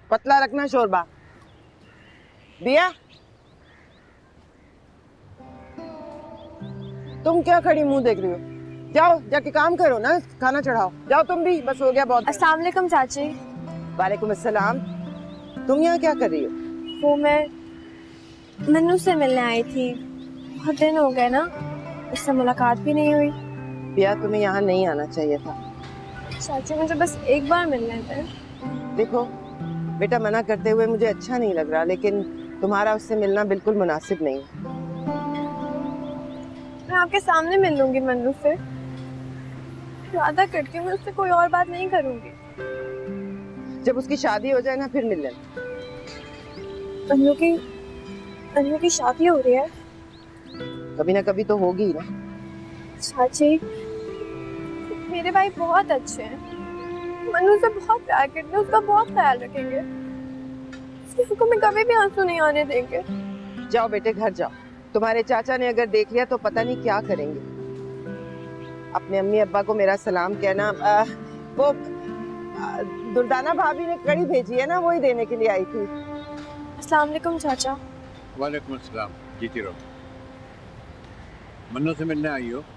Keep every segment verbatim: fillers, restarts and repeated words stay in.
पतला रखना शोरबा। बिया, तुम क्या खड़ी मुंह देख रही हो? जाओ जाके काम करो ना, खाना चढ़ाओ। जाओ तुम भी, बस हो गया बहुत। अस्सलाम वालेकुम चाची। वालेकुम अस्सलाम। तुम यहाँ क्या कर रही हो? वो मैं मन्नू से मिलने आई थी, बहुत दिन हो गए ना, उससे मुलाकात भी नहीं हुई। बिया, तुम्हें यहाँ नहीं आना चाहिए था। चाची मुझे बस एक बार मिलने थे। देखो बेटा, मना करते हुए मुझे अच्छा नहीं लग रहा, लेकिन तुम्हारा उससे मिलना बिल्कुल मुनासिब नहीं है। मैं आपके सामने मिल लूंगी मन्नू से, वादा करती हूँ मैं उससे कोई और बात नहीं करूंगी। जब उसकी शादी हो जाए ना, फिर मिल लेना। मन्नू की मन्नू की शादी हो रही है। कभी ना कभी तो होगी ना। चाची मेरे भाई बहुत अच्छे हैं, मन्नू से बहुत प्यार करते हैं, उसका बहुत ख्याल रखेंगे, उसकी आंखों में कभी भी आंसू नहीं आने देंगे। जाओ बेटे, घर जाओ। तुम्हारे चाचा ने अगर देख लिया तो पता नहीं क्या करेंगे। अपने अम्मी अब्बा को मेरा सलाम कहना। आ, वो आ, दुर्दाना भाभी ने कड़ी भेजी है ना, वही देने के लिए आई थी। अस्सलाम वालेकुम चाचा। वालेकुम अस्सलाम। जीती रहो। मन्नू से मिलने आई हो?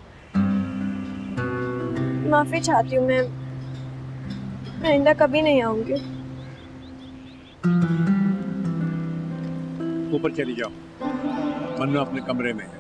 माफी चाहती हूँ, मैं आइंदा कभी नहीं आऊंगी। ऊपर चली जाओ, मन्नू अपने कमरे में है।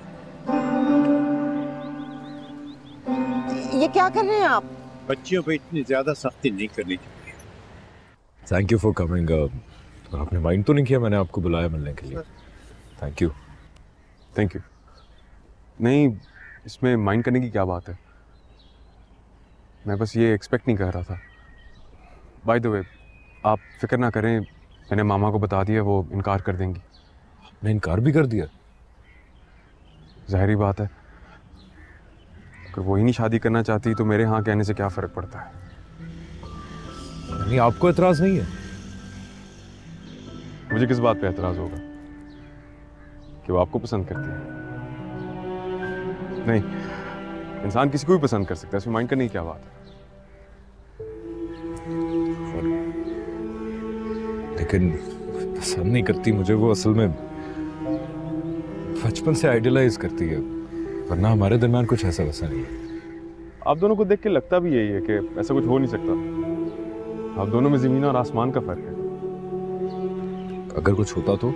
ये क्या कर रहे हैं आप? बच्चियों पे इतनी ज्यादा सख्ती नहीं करनी चाहिए। Thank you for coming. आपने माइंड तो नहीं किया मैंने आपको बुलाया मिलने के लिए? Thank you. Thank you. नहीं, इसमें माइंड करने की क्या बात है, मैं बस ये एक्सपेक्ट नहीं कर रहा था। बाय द वे, आप फिक्र ना करें, मैंने मामा को बता दिया, वो इनकार कर देंगी। आपने इनकार भी कर दिया? जाहिर बात है, अगर वही नहीं शादी करना चाहती तो मेरे यहाँ कहने से क्या फ़र्क पड़ता है। यानी आपको एतराज़ नहीं है? मुझे किस बात पे एतराज़ होगा कि वो आपको पसंद करती है? नहीं, इंसान किसी को भी पसंद कर सकता है, इसमें माइंड करने की क्या बात है। लेकिन पसंद नहीं करती मुझे, वो असल में बचपन से आइडियलाइज करती है, वरना हमारे दरमियान कुछ ऐसा वैसा नहीं है। आप दोनों को देख के लगता भी यही है कि ऐसा कुछ हो नहीं सकता। आप दोनों में ज़मीन और आसमान का फ़र्क है। अगर कुछ होता तो?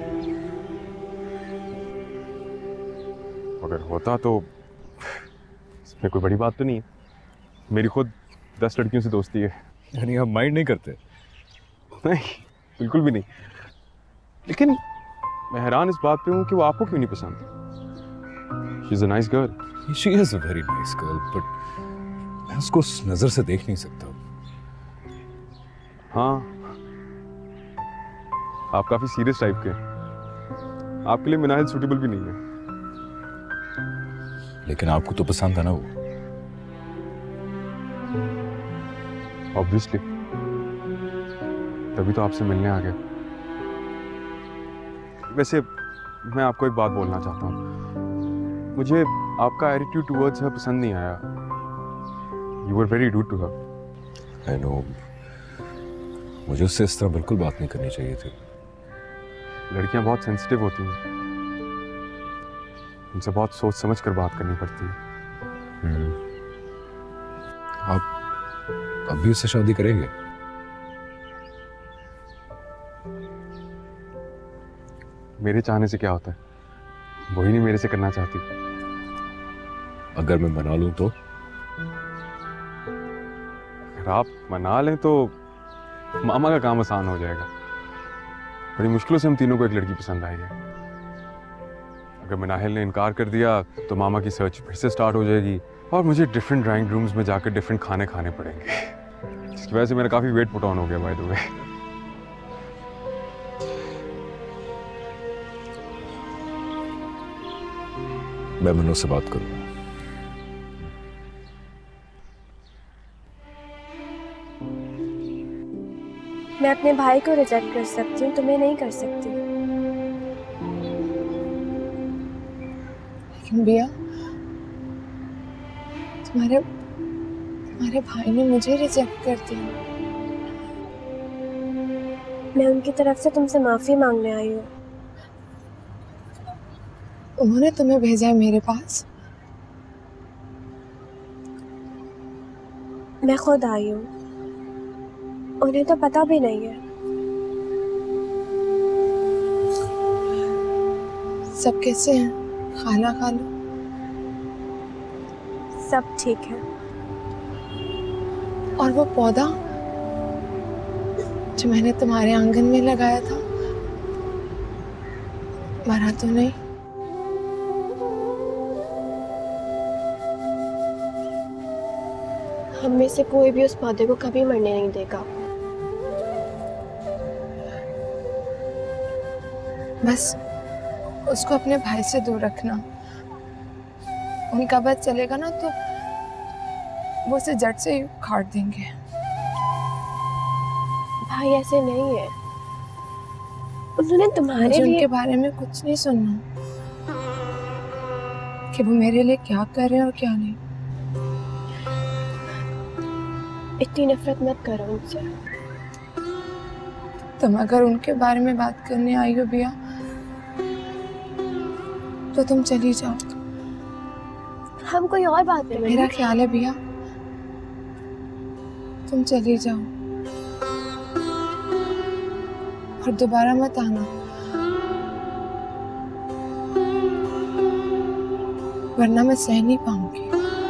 अगर होता तो इसमें कोई बड़ी बात तो नहीं है। मेरी खुद दस लड़कियों से दोस्ती है। यानी आप माइंड नहीं करते? नहीं, बिल्कुल भी नहीं। लेकिन मैं हैरान इस बात पे हूँ कि वो आपको क्यों नहीं पसंद। She's a nice girl. She is a very nice girl, but मैं उसको उस नजर से देख नहीं सकता। हाँ, आप काफी सीरियस टाइप के हैं। आपके लिए मिनाहिल सूटेबल भी नहीं है। लेकिन आपको तो पसंद है ना वो? ऑब्वियसली, तभी तो आपसे मिलने आ गया। वैसे मैं आपको एक बात बोलना चाहता हूँ, मुझे आपका एटीट्यूड टुवर्ड्स हर पसंद नहीं आया। You were very rude to her. I know, मुझे उससे इस तरह बिल्कुल बात नहीं करनी चाहिए थी। लड़कियां बहुत सेंसिटिव होती हैं, उनसे बहुत सोच समझ कर बात करनी पड़ती है। आप अब भी उससे शादी करेंगे? मेरे चाहने से क्या होता है, वही नहीं मेरे से करना चाहती। अगर मैं मना लूं तो? अगर आप मना लें तो मामा का काम आसान हो जाएगा। बड़ी मुश्किलों से हम तीनों को एक लड़की पसंद आई है। अगर मिनाहिल ने इनकार कर दिया तो मामा की सर्च फिर से स्टार्ट हो जाएगी और मुझे डिफरेंट ड्राइंग रूम्स में जाकर डिफरेंट खाने खाने पड़ेंगे, जिसकी वजह से मेरा काफ़ी वेट पुट ऑन हो गया बाय द वे। मैं मन्नू से बात करूंगा। मैं अपने भाई को रिजेक्ट कर सकती हूँ, तुम्हें नहीं कर सकती। लेकिन बिया, तुम्हारे तुम्हारे भाई ने मुझे रिजेक्ट कर दिया। मैं उनकी तरफ से तुमसे माफी मांगने आई हूँ। उन्होंने तुम्हें भेजा है मेरे पास? मैं खुद आई हूँ, उन्हें तो पता भी नहीं है। सब कैसे हैं? खाना खा लो। सब ठीक है। और वो पौधा जो मैंने तुम्हारे आंगन में लगाया था, मरा तो नहीं? हम में से कोई भी उस पौधे को कभी मरने नहीं देगा। बस उसको अपने भाई से दूर रखना। उनका बस चलेगा ना तो वो उसे जड़ से ही उखाड़ देंगे। भाई ऐसे नहीं है, उन्होंने तुम्हारे मुझे लिए उनके बारे में कुछ नहीं सुनना कि वो मेरे लिए क्या कर रहे हैं और क्या नहीं। इतनी नफरत मत करो उनसे। तुम अगर उनके बारे में बात करने आई हो बिया, तो तुम चली जाओ। हम कोई और बात करें। मेरा ख्याल है बिया, तुम चली जाओ और दोबारा मत आना, वरना मैं सह नहीं पाऊंगी।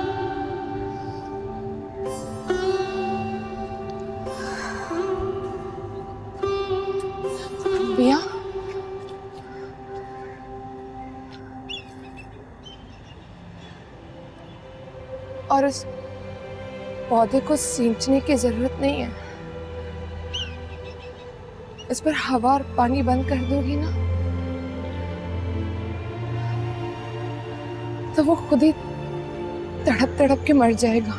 बिया, और उस पौधे को सींचने की जरूरत नहीं है। इस पर हवा और पानी बंद कर दोगी ना तो वो खुद ही तड़प तड़प के मर जाएगा।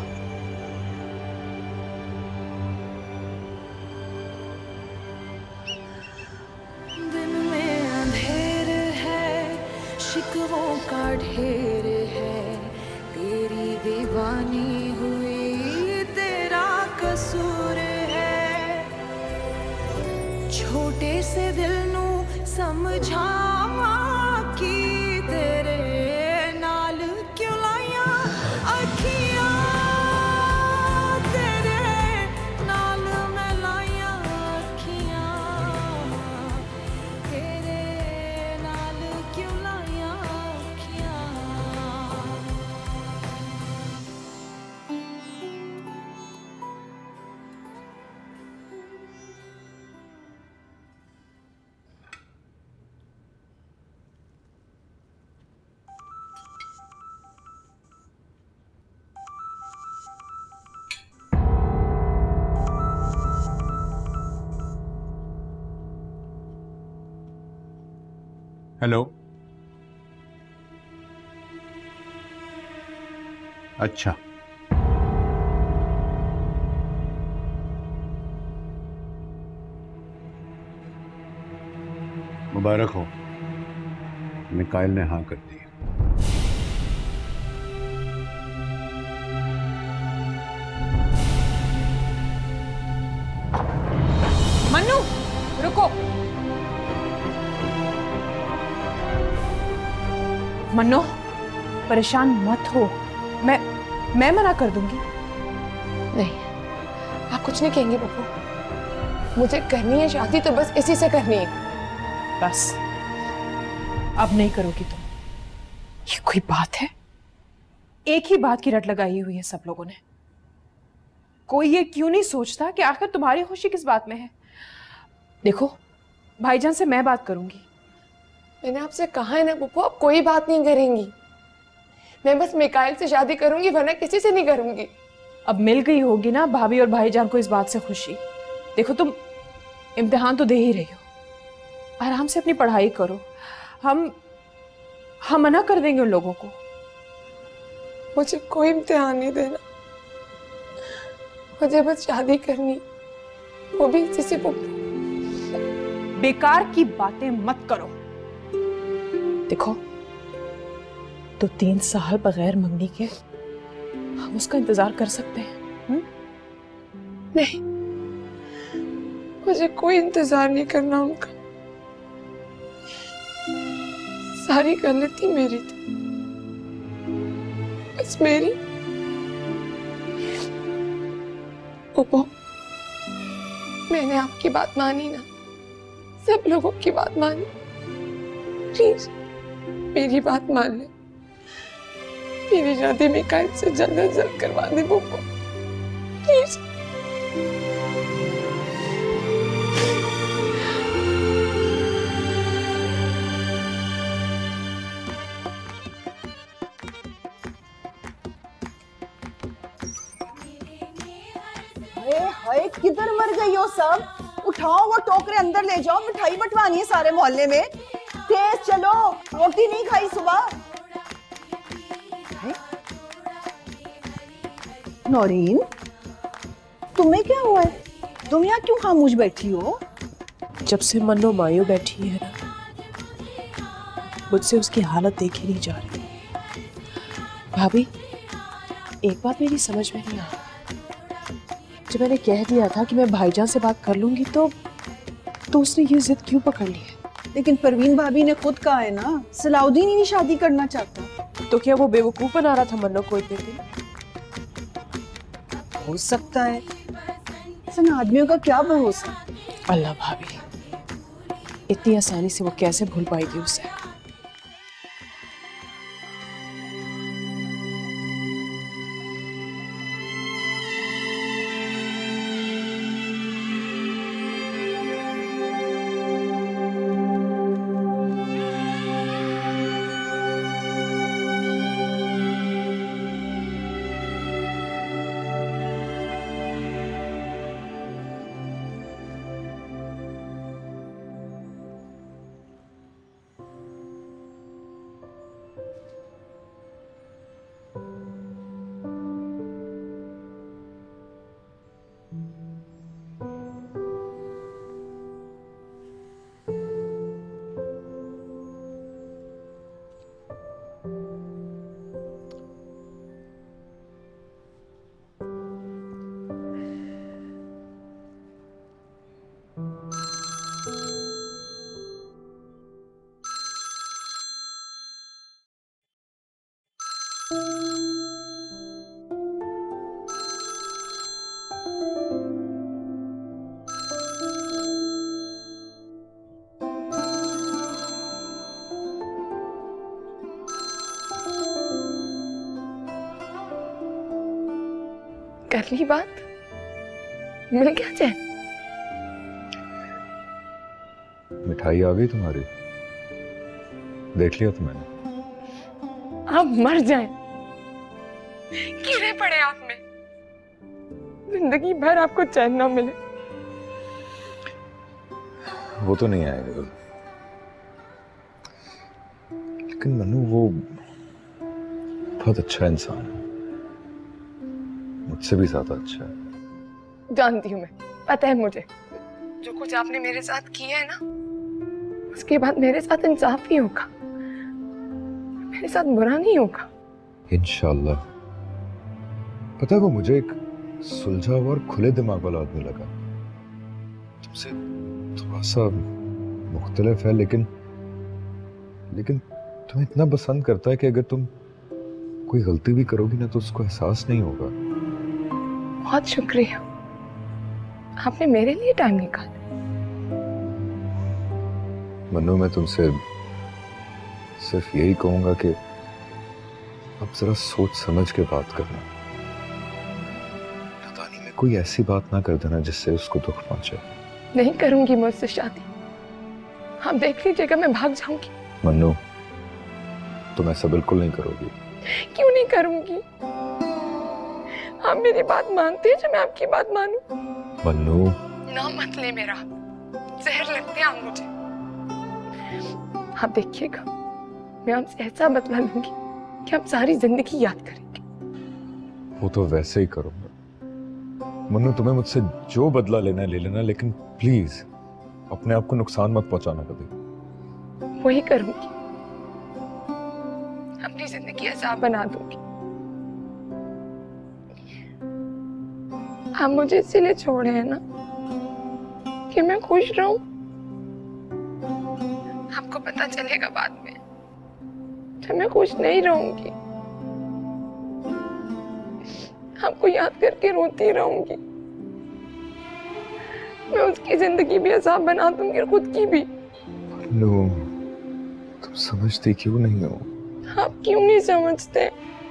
दिन में अंधेर है, शिकवों का ढेर है, तेरी दीवानी हुई तेरा कसूर है। छोटे से दिल नू समझावा कि तेरे नाल क्यों लाया अखियां, तेरे नाल मैं लाया अखियां, तेरे नाल क्यों लाया अखियां। हेलो। अच्छा, मुबारक हो, मिकाइल ने हाँ कर दी। मन्नू रुको। मन्नू परेशान मत हो, मैं मैं मना कर दूंगी। नहीं, आप कुछ नहीं कहेंगे पप्पू। मुझे करनी है शादी तो बस इसी से करनी है। बस अब नहीं करोगी तुम। ये कोई बात है? एक ही बात की रट लगाई हुई है सब लोगों ने। कोई ये क्यों नहीं सोचता कि आखिर तुम्हारी खुशी किस बात में है? देखो भाईजान से मैं बात करूंगी। मैंने आपसे कहा है ना पप्पू, आप कोई बात नहीं करेंगी। मैं बस मिकाइल से शादी करूंगी, वरना किसी से नहीं करूंगी। अब मिल गई होगी ना भाभी और भाईजान को इस बात से खुशी। देखो तुम इम्तिहान तो दे ही रही हो, आराम से अपनी पढ़ाई करो। हम हम मना कर देंगे उन लोगों को। मुझे कोई इम्तिहान नहीं देना, मुझे बस शादी करनी, वो भी इसी से पप्पू। बेकार की बातें मत करो। देखो तो तीन साल बगैर मंगनी के हम उसका इंतजार कर सकते हैं। हुँ? नहीं, मुझे कोई इंतजार नहीं करना उनका। सारी गलती मेरी थी, बस मेरी। ओपो, मैंने आपकी बात मानी ना, सब लोगों की बात मानी। प्लीज मेरी बात मान ले, मेरी शादी मिकाइल से जल्द अज जल्द करवा दे पोपो, प्लीज। हाय, किधर मर गई हो सब? उठाओ वो टोकरे अंदर ले जाओ, मिठाई बंटवानी है सारे मोहल्ले में। तेज चलो, रोटी नहीं खाई सुबह। नौरीन, तुम्हें क्या हुआ है? तुम यहाँ क्यों खामोश बैठी हो? जब से मन्नो मायूं बैठी है ना, मुझसे उसकी हालत देखी नहीं जा रही। भाभी, एक बात मेरी समझ में नहीं आ रही। जब मैंने कह दिया था कि मैं भाईजान से बात कर लूंगी तो तो उसने ये जिद क्यों पकड़ ली है? लेकिन परवीन भाभी ने खुद कहा है ना, सलाउद्दीन ही नहीं शादी करना चाहता। तो क्या वो बेवकूफ बना रहा था मन्नो को इतने दिन? हो सकता है, इन आदमियों का क्या भरोसा। अल्लाह भाभी, इतनी आसानी से वो कैसे भूल पाएगी उसे? कर ली बात, मिल गया चैन। मिठाई आ गई तुम्हारी, देख लिया तो मैंने। आप मर जाएं, कीड़े पड़े आप में, जिंदगी भर आपको चैन ना मिले। वो तो नहीं आएगा, लेकिन मन्नू वो बहुत अच्छा इंसान है, मुझसे भी ज्यादा अच्छा है। जानती हूँ मैं, पता है मुझे, जो कुछ आपने मेरे साथ किया है ना, उसके बाद मेरे साथ इंसाफ ही होगा, मेरे साथ बुरा नहीं होगा। इंशाल्लाह। पता है वो मुझे एक सुलझा हुआ और खुले दिमाग वाला आदमी लगा, तुमसे थोड़ा सा मुख्तलिफ है, लेकिन लेकिन तुम्हें इतना पसंद करता है कि अगर तुम कोई गलती भी करोगी ना तो उसको एहसास नहीं होगा। बहुत शुक्रिया, आपने मेरे लिए टाइम निकाला। मन्नू, मैं तुमसे सिर्फ यही कहूंगा कि अब जरा सोच समझ के बात करना। पता नहीं, मैं कोई ऐसी बात ना कर देना जिससे उसको दुख पहुंचे। नहीं करूंगी मैं उससे शादी, आप देख लीजिएगा मैं भाग जाऊंगी। मन्नू, तुम ऐसा बिल्कुल नहीं करोगी। क्यों नहीं करूंगी? आप मेरी बात मानते हैं जो मैं आपकी बात मानूं? मन्नू, ना मत ले मेरा, जहर लगते हैं आप मुझे। आप देखिएगा, मैं आपसे ऐसा बदला लूंगी कि आप सारी जिंदगी याद करेंगे। वो तो वैसे ही करूंगा मन्नू, तुम्हें मुझसे जो बदला लेना है ले लेना, लेकिन प्लीज अपने आप को नुकसान मत पहुंचाना कभी। वही करूंगी, अपनी जिंदगी आसान बना दूंगी। आप मुझे इसीलिए छोड़े हैं ना कि मैं खुश रहूं? आपको पता चलेगा बाद में जब मैं खुश नहीं रहूंगी। आपको याद करके रोती रहूंगी। मैं उसकी जिंदगी भी अजाब बना दूंगी और खुद की भी। नो, तुम समझती क्यों नहीं हो? आप क्यों नहीं समझते?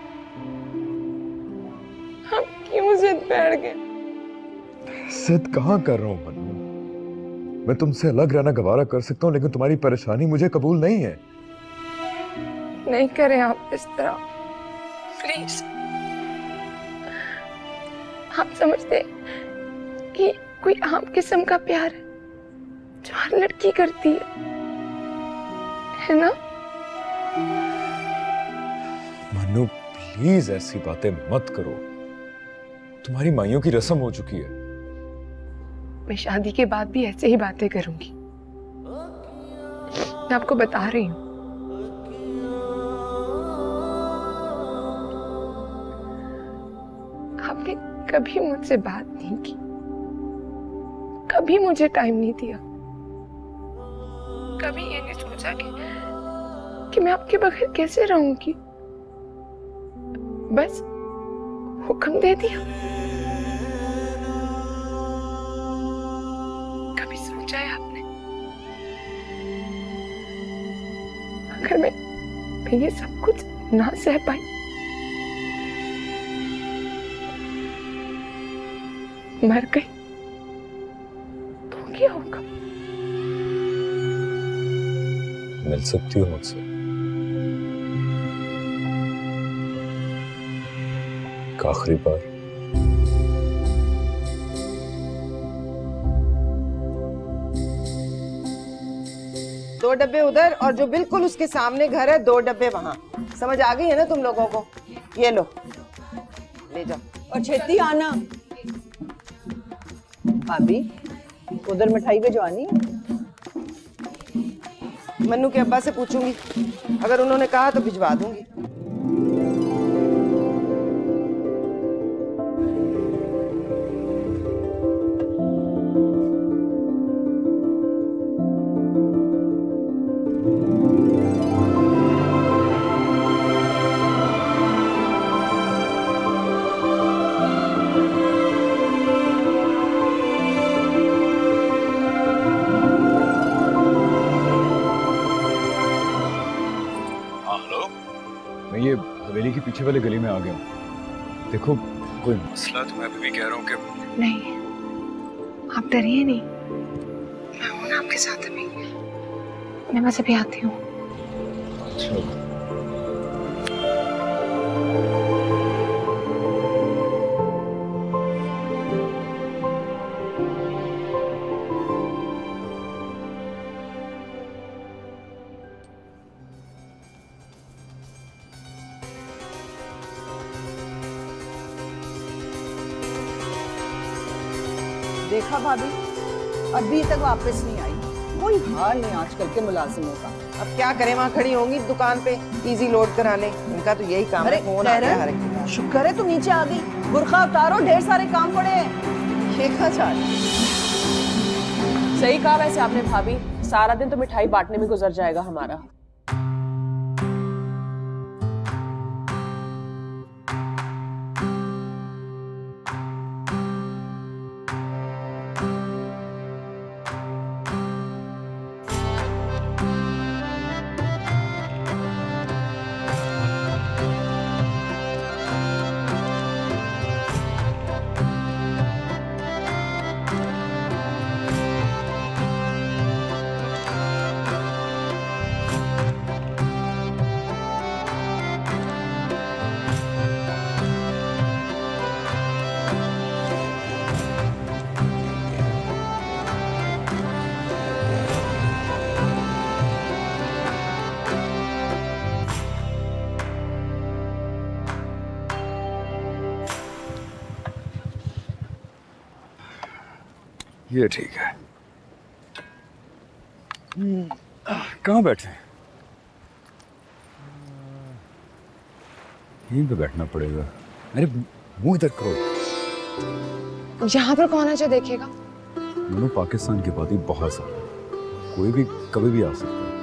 आप क्यों जिद बैठ गए? जिद कहाँ कर रहा हूँ मन्नू? मैं तुमसे अलग रहना गवारा कर सकता हूँ, लेकिन तुम्हारी परेशानी मुझे कबूल नहीं है। नहीं करें आप इस तरह, प्लीज। आप समझते कि कोई आम किस्म का प्यार है जो हर लड़की करती है, है ना? मन्नू प्लीज ऐसी बातें मत करो। तुम्हारी माइयों की रस्म हो चुकी है। मैं शादी के बाद भी ऐसे ही बातें करूंगी। मैं आपको बता रही हूँ। आपने कभी मुझसे बात नहीं की, कभी मुझे टाइम नहीं दिया, कभी ये नहीं सोचा कि कि मैं आपके बगैर कैसे रहूंगी। बस हुक्म दे दिया। कभी सोचा है आपने अगर मैं, मैं ये सब कुछ ना सह पाई, मर गई, तो क्या होगा? मिल सकती हो मुझसे? एक आखिरी बार। दो डब्बे उधर और जो बिल्कुल उसके सामने घर है दो डब्बे वहां। समझ आ गई है ना तुम लोगों को? ये लो, ले जाओ और छेती आना। भाभी उधर मिठाई भिजवानी है? मन्नू के अब्बा से पूछूंगी, अगर उन्होंने कहा तो भिजवा दूंगी। हवेली के पीछे वाले गली में आ गया हूँ। देखो कोई मसला तो मैं अभी भी कह रहा हूँ कि नहीं, आप डरिए नहीं, मैं हूं ना आपके साथ अभी। मैं बस अभी आती हूँ। अच्छा देखा भाभी, अभी तक वापस नहीं आई। कोई हाल नहीं आजकल के मुलाजिमों का। अब क्या करें, वहाँ खड़ी होंगी दुकान पे इजी लोड कराने। इनका तो यही काम है। फोन आ गया हर एक के। शुक्र है तू नीचे आ गई। बुर्खा उतारो, ढेर सारे काम पड़े हैं। ये कहाँ जा रही? सही कहा वैसे आपने भाभी, सारा दिन तो मिठाई बांटने में गुजर जाएगा हमारा। ये ठीक है। कहाँ बैठे हैं? यहीं पे बैठना पड़ेगा। अरे मुंह इधर करो। यहाँ पर कौन है जो देखेगा? मनु, पाकिस्तान की आबादी बहुत ज्यादा है, कोई भी कभी भी आ सकता है।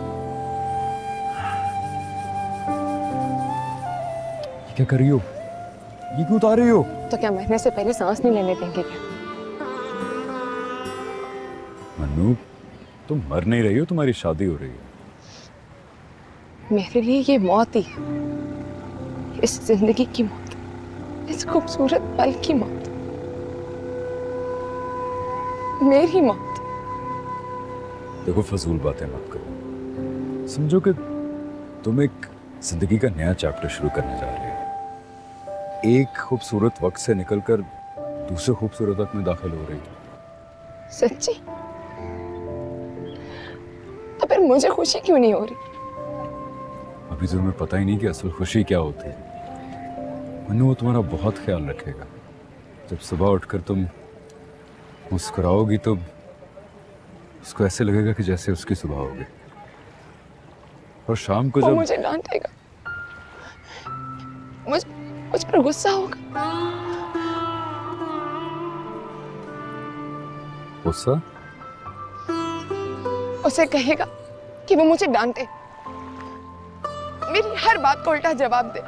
ये क्या कर रही हो? ये क्यों उतार रही हो? तो क्या मरने से पहले सांस नहीं लेने देंगे क्या? मनु, तुम मर नहीं रही हो, तुम्हारी शादी हो रही है। मेरे लिए ये मौत ही है, इस जिंदगी की मौत, इस खूबसूरत पल की मौत, मेरी मौत। देखो, फजूल बातें मत करो। समझो कि तुम एक जिंदगी का नया चैप्टर शुरू करने जा रहे हो। एक खूबसूरत वक्त से निकलकर दूसरे खूबसूरत वक्त में दाखिल हो रही हो। सच्ची? तो फिर मुझे खुशी क्यों नहीं हो रही? अभी तो तुम्हें पता ही नहीं कि असल खुशी क्या होती है। मन्नू, वो तुम्हारा बहुत ख्याल रखेगा। जब सुबह उठकर तुम मुस्कुराओगी तो उसको ऐसे लगेगा कि जैसे उसकी सुबह होगी। और शाम को वो जब मुझे डांटेगा, मुझ मुझ पर गुस्सा होगा। गुस्सा? उसे कहेगा कि वो मुझे डांटे, मेरी हर बात को उल्टा जवाब दे,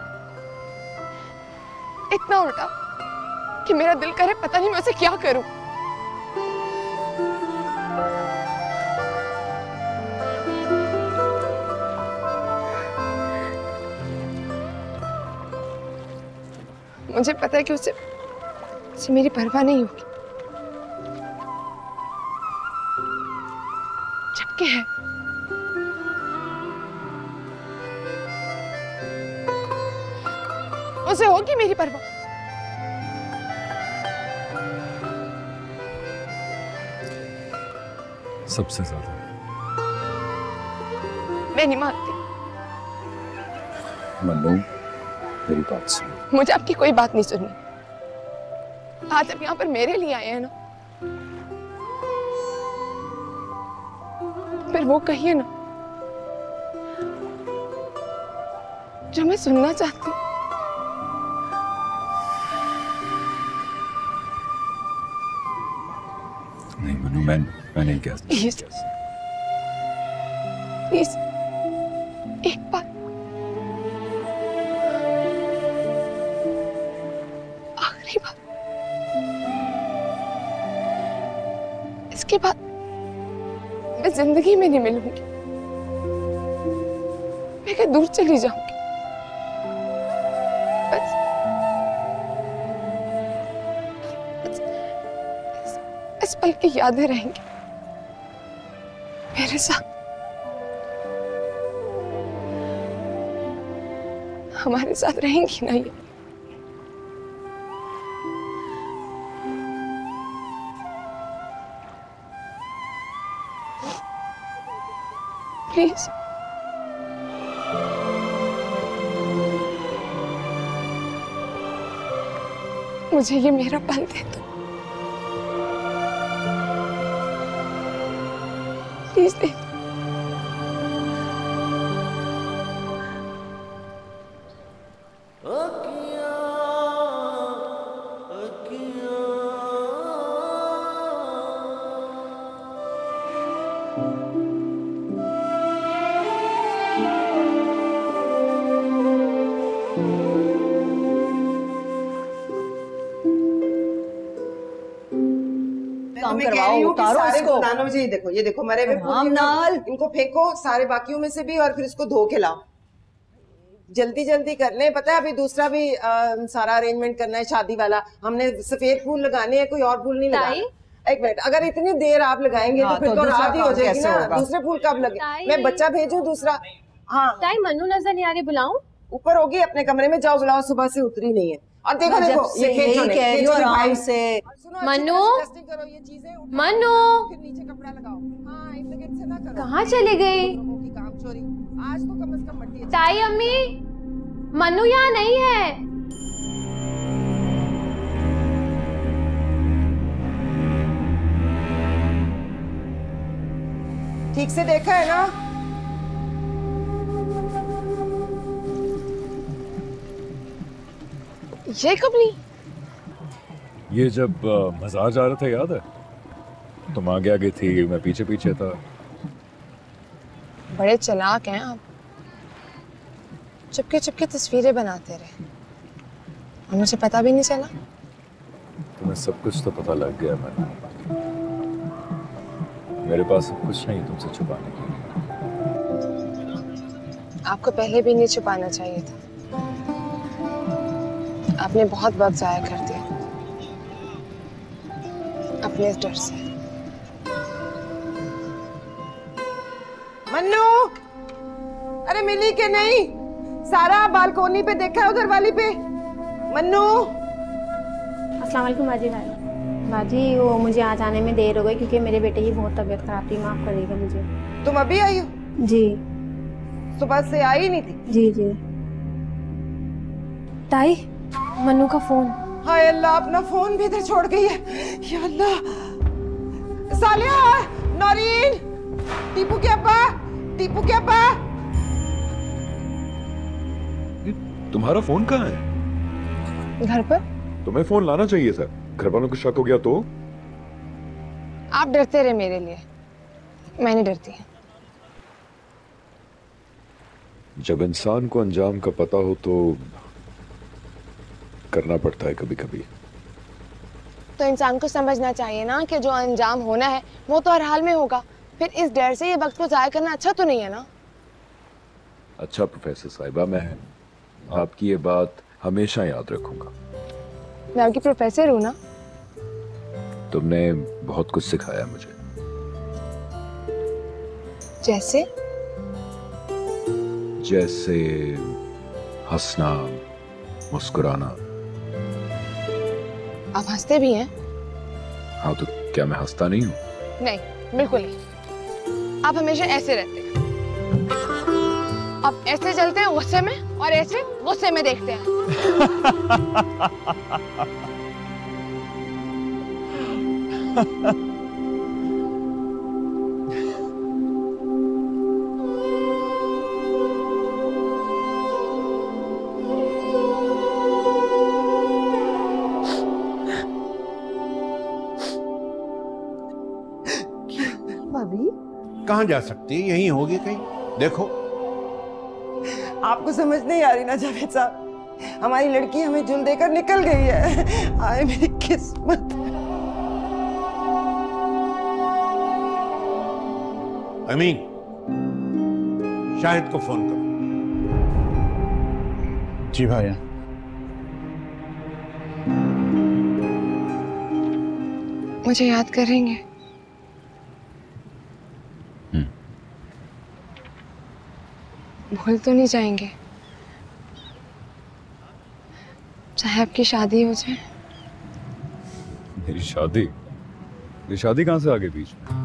इतना उल्टा कि मेरा दिल करे पता नहीं मैं उसे क्या करूं। मुझे पता है कि उसे उसे मेरी परवाह नहीं होगी, जबकि है। उसे होगी मेरी परवाह। सबसे ज्यादा। मैं नहीं मानती। मन्नू, मेरी बात सुनो। मुझे आपकी कोई बात नहीं सुननी। आज आप यहाँ पर मेरे लिए आए हैं ना, फिर वो कहिए ना जो मैं सुनना चाहती हूँ। नहीं मनु, मैं मैं नहीं कह सकता। प्लीज प्लीज एक बार, आखिरी बार। इसके बाद मैं जिंदगी में नहीं मिलूंगी, मैं कहीं दूर चली जाऊंगी। बस, बस इस, इस पल की यादें रहेंगी मेरे साथ। हमारे साथ रहेंगी ना ये। प्लीज मुझे ये मेरा पल दे दो, प्लीज दे दो। काम करवाओ, उतारो इसको। मुझे ये देखो, ये देखो मरे हुए फूल नाल। इनको फेंको सारे बाकियों में से भी, और फिर इसको धो के लाओ। जल्दी जल्दी कर लें, पता है अभी दूसरा भी आ, सारा अरेंजमेंट करना है शादी वाला। हमने सफेद फूल लगाने हैं, कोई और फूल नहीं लगाना। एक मिनट, अगर इतनी देर आप लगाएंगे हाँ, तो फिर तो तो दूसरा रात ही हो काम जाएगी कैसे ना। होगा? दूसरे फूल कब लगे? मैं बच्चा भेजूं दूसरा? हाँ, ताई मन्नू नजर नहीं आ रही, बुलाऊं? ऊपर होगी, अपने कमरे में जाओ, बुलाओ। सुबह से उतरी नहीं है। और देखो देखो ये खेचो ने, कह रही हो आराम से। मन्नू, मन्नू फिर नीचे कपड़ा लगाओ। हाँ, इर्द गिर्द से ना करो। कहाँ चले गई? लोगों की काम चोरी आज तो कम से कम मट्टी है। ताई अम्मी, मन्नू यहाँ नहीं है। ठीक से देखा है ना? ये कब नहीं? ये जब आ, मजार जा रहा था, याद है? तुम आगे आगे थी, मैं पीछे पीछे था। बड़े चालाक हैं आप, चुपके चुपके तस्वीरें बनाते रहे और मुझे पता भी नहीं चला। तुम्हें सब कुछ तो पता लग गया। मैं मेरे पास सब कुछ नहीं तुमसे छुपाने के लिए। आपको पहले भी नहीं छुपाना चाहिए था, आपने बहुत वक्त जाया कर दिया अपने इस डर से। मन्नू, अरे मिली के नहीं? सारा बालकोनी पे देखा है उधर वाली पे? मन्नू। अस्सलाम वालेकुम बाजी भाई। बाजी वो मुझे आज आने में देर हो गई क्योंकि मेरे बेटे की बहुत तबीयत खराब थी, माफ करिएगा मुझे। तुम अभी आई हो? जी। सुबह से आई नहीं थी? जी जी। ताई, मन्नू का फोन। हाय अल्लाह, अपना फोन भी इधर छोड़ गई है। या अल्लाह। सालिहा, नौरीन, टीपू के अब्बा, टीपू के अब्बा। तुम्हारा फोन कहाँ है? घर पर। तुम्हें फोन लाना चाहिए था, घर वालों को शक हो गया तो? आप डरते रहे मेरे लिए, मैं नहीं डरती। जब इंसान को अंजाम का पता हो तो करना पड़ता है कभी कभी। तो इंसान को समझना चाहिए ना कि जो अंजाम होना है वो तो हर हाल में होगा, फिर इस डर से ये वक्त को जाया करना अच्छा तो नहीं है ना। अच्छा प्रोफेसर साहिबा, मैं आपकी ये बात हमेशा याद रखूंगा। मैं आपकी प्रोफेसर हूँ ना। तुमने बहुत कुछ सिखाया मुझे। जैसे? जैसे हंसना, मुस्कुराना। आप हंसते भी हैं? हाँ, तो क्या मैं हंसता नहीं हूँ? नहीं, बिल्कुल नहीं। आप हमेशा ऐसे रहते हैं। आप ऐसे चलते हैं गुस्से में और ऐसे गुस्से में देखते हैं। कहाँ जा सकती है? यहीं होगी कहीं। देखो, आपको समझ नहीं आ रही ना जावेद साहब, हमारी लड़की हमें जुल देकर निकल गई है। आए मेरी किस्मत। अमीन, शाहिद को फोन करो। जी भाई। मुझे याद करेंगे? भूल तो नहीं जाएंगे? चाहे आपकी शादी हो जाए। मेरी शादी? मेरी शादी कहाँ से आ गई बीच में?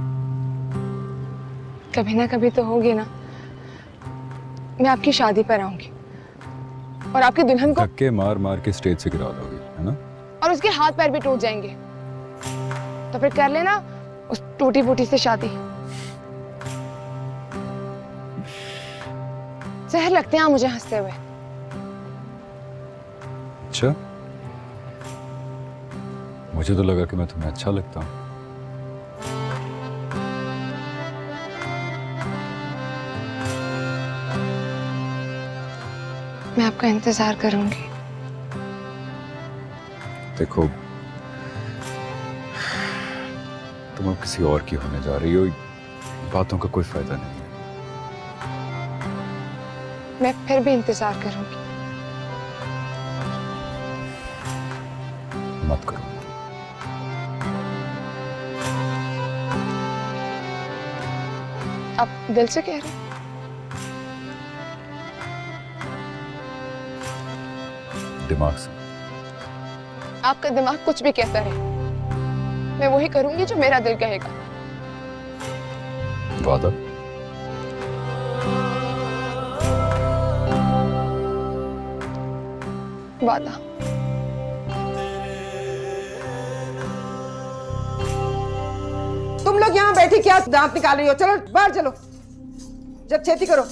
कभी ना कभी तो होगी ना। मैं आपकी शादी पर आऊंगी और आपकी दुल्हन को धक्के मार मार के स्टेज से गिरा दोगी, है ना? और उसके हाथ पैर भी टूट जाएंगे। तो फिर कर लेना उस टूटी फूटी से शादी। जहर लगते हैं मुझे हंसते हुए। अच्छा, मुझे तो लगा कि मैं तुम्हें अच्छा लगता हूँ। मैं आपका इंतजार करूंगी। देखो, तुम अब किसी और की होने जा रही हो, बातों का कोई फायदा नहीं है। मैं फिर भी इंतजार करूंगी। मत करो। आप दिल से कह रहे हैं? दिमाग से। आपका दिमाग कुछ भी कहता रहे, मैं वही करूंगी जो मेरा दिल कहेगा। वादा? वादा। तुम लोग यहाँ बैठी क्या दांत निकाल रही हो? चलो बाहर चलो, जब छेती करो।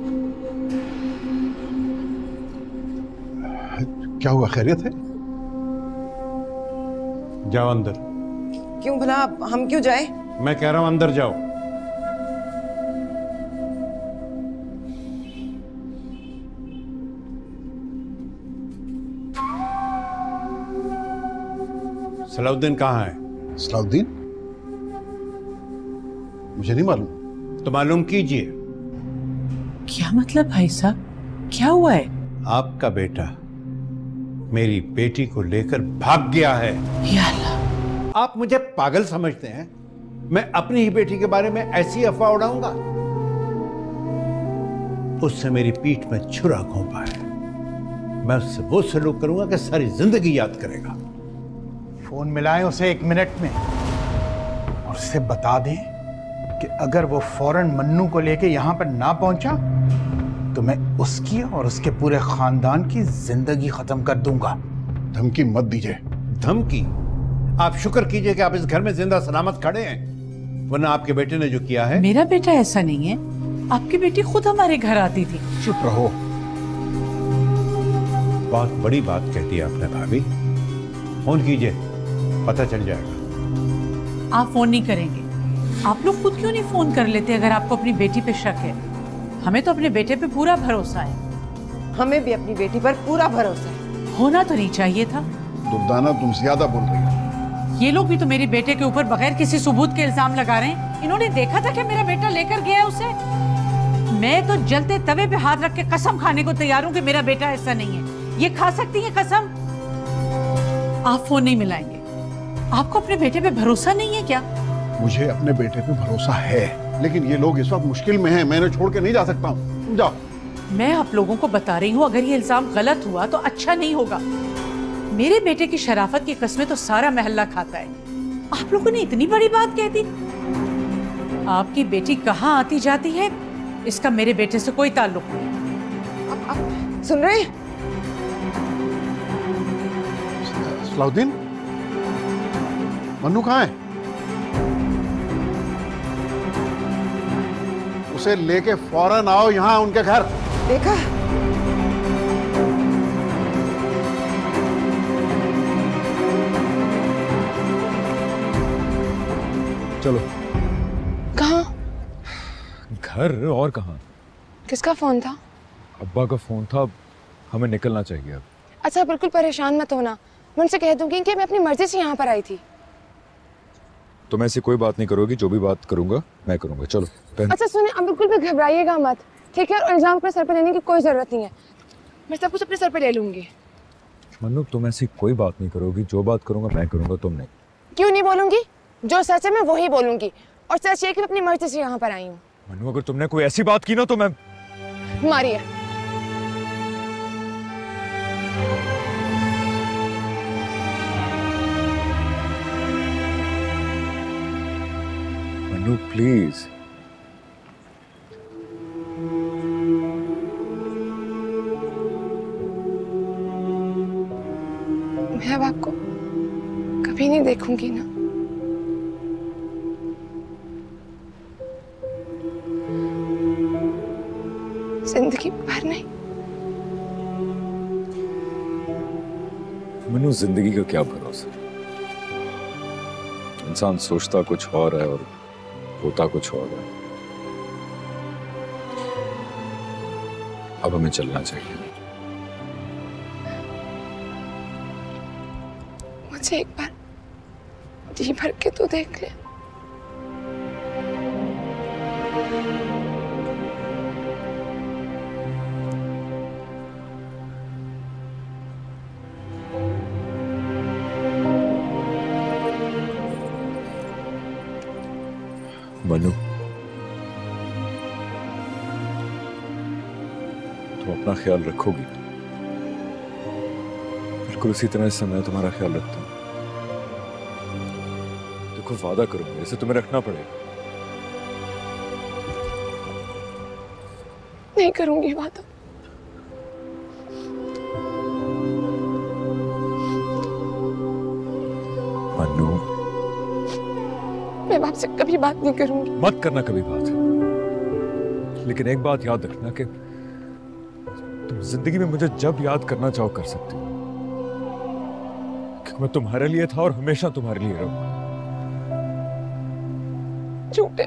क्या हुआ, खैरियत है? जाओ अंदर। क्यों भला, हम क्यों जाए? मैं कह रहा हूं अंदर जाओ। सलाहुद्दीन कहाँ है? सलाहुद्दीन? मुझे नहीं मालूम। तो मालूम कीजिए। क्या मतलब भाई साहब, क्या हुआ है? आपका बेटा मेरी बेटी को लेकर भाग गया है। या अल्लाह। आप मुझे पागल समझते हैं? मैं अपनी ही बेटी के बारे में ऐसी अफवाह उड़ाऊंगा? उससे मेरी पीठ में छुरा घोंपा है। मैं उससे वो सलूक करूंगा कि सारी जिंदगी याद करेगा। फोन मिलाएं उसे एक मिनट में और उससे बता दें कि अगर वो फौरन मन्नू को लेके यहां पर ना पहुंचा तो मैं उसकी और उसके पूरे खानदान की जिंदगी खत्म कर दूंगा। धमकी मत दीजिए। धमकी? आप शुक्र कीजिए कि आप इस घर में जिंदा सलामत खड़े हैं, वरना आपके बेटे ने जो किया है। मेरा बेटा ऐसा नहीं है, आपकी बेटी खुद हमारे घर आती थी। चुप रहो। बहुत बड़ी बात कह दी आपने भाभी। फोन कीजिए, पता चल जाएगा। आप फोन नहीं करेंगे? आप लोग खुद क्यों नहीं फोन कर लेते अगर आपको अपनी बेटी पे शक है? हमें तो अपने बेटे पे पूरा भरोसा है। हमें भी अपनी बेटी पर पूरा भरोसा है। होना तो नहीं चाहिए था। दुर्दाना, तुम ज्यादा बोल रही हो। ये लोग भी तो मेरे बेटे के ऊपर बगैर किसी सबूत के इल्जाम लगा रहे हैं। इन्होंने देखा था कि मेरा बेटा लेकर गया है उसे। मैं तो जलते तवे पे हाथ रख के कसम खाने को तैयार हूँ कि मेरा बेटा ऐसा नहीं है। ये खा सकती है कसम? आप फोन नहीं मिलाएंगे? आपको अपने बेटे पे भरोसा नहीं है क्या? मुझे अपने बेटे पे भरोसा है, लेकिन ये लोग इस वक्त मुश्किल में हैं। मैं इन्हें छोड़ के नहीं जा सकता हूँ। जाओ। मैं आप लोगों को बता रही हूँ, अगर ये इल्जाम गलत हुआ तो अच्छा नहीं होगा। मेरे बेटे की शराफत की कस्में तो सारा महल्ला खाता है। आप लोगों ने इतनी बड़ी बात कह दी। आपकी बेटी कहाँ आती जाती है इसका मेरे बेटे से कोई ताल्लुक नहीं। आप, आप सुन रहे हैं? सलाहुद्दीन, मन्नू कहाँ है? उसे लेके फौरन आओ यहाँ उनके घर। देखा? चलो। कहाँ? घर और कहाँ? किसका फोन था? अब्बा का फोन था। हमें निकलना चाहिए अब। अच्छा बिल्कुल परेशान मत होना, मैं उनसे कह दूंगी कि मैं अपनी मर्जी से यहाँ पर आई थी। तुम ऐसी कोई बात नहीं करोगी, जो भी बात करूंगा मैं करूंगा। चलो पहन। अच्छा सुनिए, आप बिल्कुल भी घबराइएगा मत, ठीक है? और इल्जाम अपने सर पर लेने की कोई जरूरत नहीं है। मैं सब कुछ अपने सर पर ले लूंगी। मन्नू, तुम ऐसी कोई बात नहीं करोगी। जो बात करूंगा मैं करूंगा, तुम नहीं। क्यों नहीं बोलूंगी? जो सच है मैं वही बोलूंगी, और सच ये कि मैं अपनी मर्जी से यहाँ पर आई हूँ। मन्नू, अगर तुमने कोई ऐसी बात की ना तो मैं मारिए। मन्नू प्लीज। मैं अब आपको कभी नहीं देखूंगी ना। जिंदगी भर नहीं। मन्नू, जिंदगी का क्या भरोसा? इंसान सोचता कुछ और है और होता कुछ और है। अब हमें चलना चाहिए। मुझे एक बार जी भर के तो देख ले। मनु, तुम अपना ख्याल रखोगी? बिल्कुल उसी तरह से मैं तुम्हारा ख्याल रखता हूँ। देखो, वादा करो मेरे से, तुम्हें रखना पड़ेगा। नहीं करूंगी वादा। मनु, मैं आपसे कभी बात नहीं करूंगी। मत करना कभी बात, लेकिन एक बात याद रखना कि तुम जिंदगी में मुझे जब याद करना चाहो कर सकती हो, मैं तुम्हारे लिए था और हमेशा तुम्हारे लिए रहूंगा। झूठे।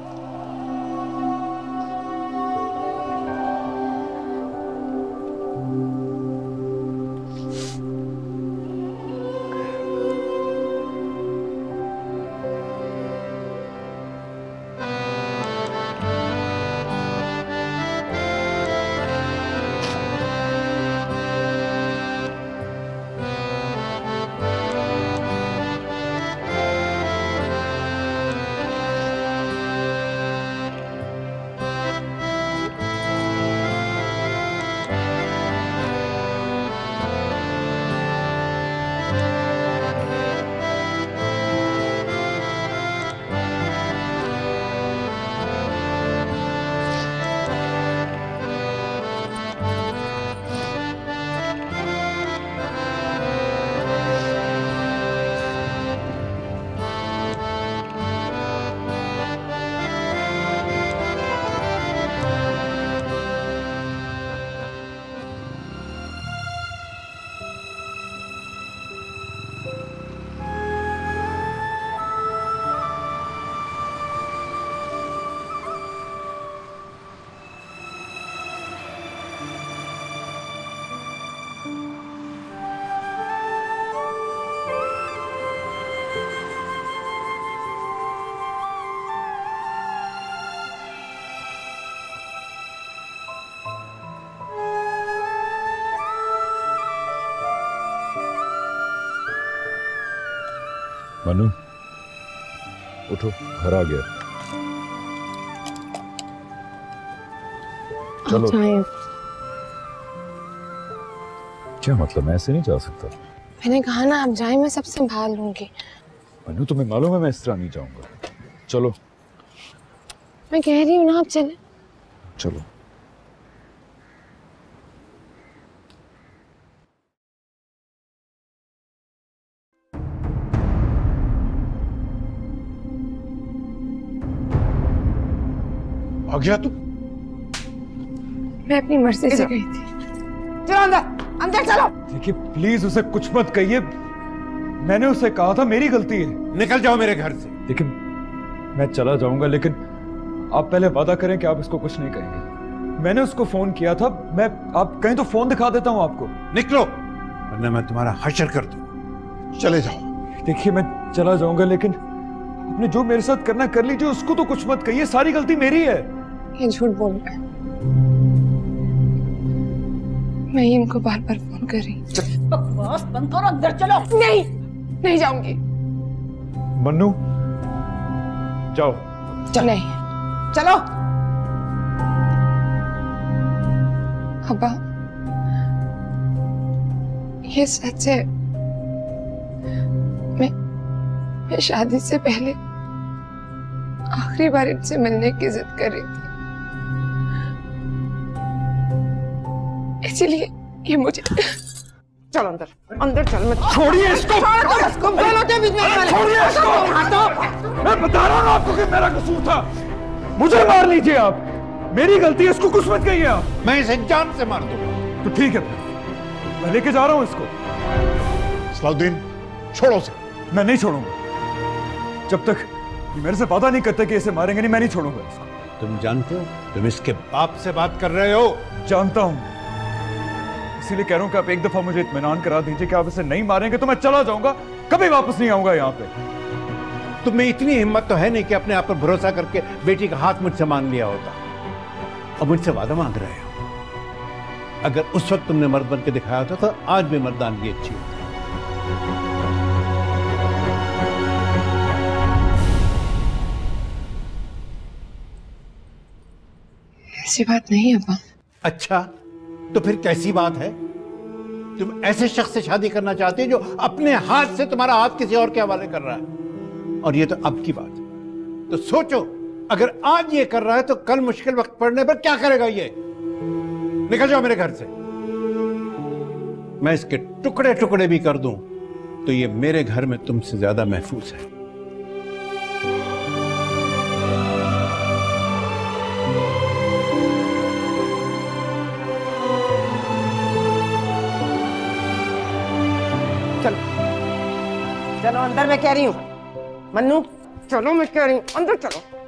मनु, उठो, घर आ गया। चलो। क्या मतलब? मैं ऐसे नहीं जा सकता। मैंने कहा ना आप जाए, मैं सब संभाल लूंगी। मनु, तुम्हें मालूम है मैं इस तरह नहीं जाऊंगा। चलो। मैं कह रही हूँ ना आप चले। चलो। आ गया तू? मैं अपनी मर्जी से गई थी। चलो अंदर, अंदर चलो। देखिए प्लीज उसे कुछ मत कहिए, मैंने उसे कहा था मेरी गलती है। निकल जाओ मेरे घर से। देखिए मैं चला जाऊंगा, लेकिन आप पहले वादा करें कि आप इसको कुछ नहीं कहेंगे। मैंने उसको फोन किया था, मैं आप कहीं तो फोन दिखा देता हूं आपको। निकलो वरना मैं तुम्हारा हशर कर दूं। चले जाओ। देखिए मैं चला जाऊंगा, लेकिन आपने जो मेरे साथ करना कर लीजिए, उसको तो कुछ मत कहिए, सारी गलती मेरी है। ये झूठ बोल रहा है, मैं ही इनको बार बार फोन कर रही हूँ। बकवास बंद करो, अंदर चलो। नहीं, नहीं जाऊंगी। मन्नू जाओ। चल नहीं। चलो। अब्बा ये सच है, मैं मैं शादी से पहले आखिरी बार इनसे मिलने की जिद कर रही थी, इसीलिए ये मुझे। चल अंदर, अंदर चल। मत छोड़िए इसको। इसको बोलो तो बीच में। छोड़िए इसको। मैं बता रहा हूँ आपको कि मेरा कसूर था, मुझे मार लीजिए आप, मेरी गलती है, इसको कुछ मत कहिए आप। मैं इसे जान से मार दूंगा। तो ठीक है, मैं लेके जा रहा हूँ इसको। सलाहुद्दीन छोड़ो उसे। मैं नहीं छोड़ूंगा जब तक ये मेरे से वादा नहीं करते कि इसे मारेंगे नहीं, मैं नहीं छोड़ूंगा इसको। तुम जानते हो तुम इसके बाप से बात कर रहे हो? जानता हूं, इसीलिए कह रहा हूं कि आप एक दफा मुझे इत्मीनान करा दीजिए कि आप इसे नहीं मारेंगे तो मैं चला जाऊंगा, कभी वापस नहीं आऊंगा यहाँ पे। तुम्हें इतनी हिम्मत तो है नहीं कि अपने आप पर भरोसा करके बेटी का हाथ मुझसे मान लिया होता, और मुझसे वादा मांग रहे हो। अगर उस वक्त तुमने मर्द बन के दिखाया होता तो आज भी मर्दानगी अच्छी होती। ऐसी बात नहीं है अब्बा। अच्छा तो फिर कैसी बात है? तुम ऐसे शख्स से शादी करना चाहते हो जो अपने हाथ से तुम्हारा हाथ किसी और के हवाले कर रहा है, और ये तो अब की बात है। तो सोचो, अगर आज ये कर रहा है तो कल मुश्किल वक्त पड़ने पर क्या करेगा ये? निकल जाओ मेरे घर से। मैं इसके टुकड़े टुकड़े भी कर दूं तो ये मेरे घर में तुमसे ज्यादा महफूज है। चलो चलो अंदर, मैं कह रही हूँ। मन्नू चलो, मैं कह रही हूँ अंदर चलो।